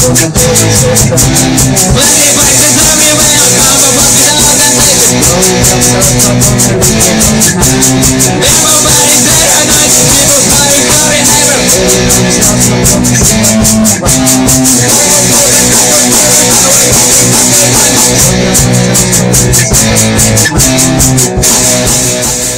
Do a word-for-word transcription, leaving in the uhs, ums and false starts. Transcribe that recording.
Body fighting everywhere, come up with all the things. Everybody's there and I see everybody coming ever. We'll be right back.